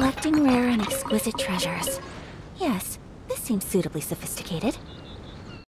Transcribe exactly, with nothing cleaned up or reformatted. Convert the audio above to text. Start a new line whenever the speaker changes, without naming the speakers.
Collecting rare and exquisite treasures. Yes, this seems suitably sophisticated.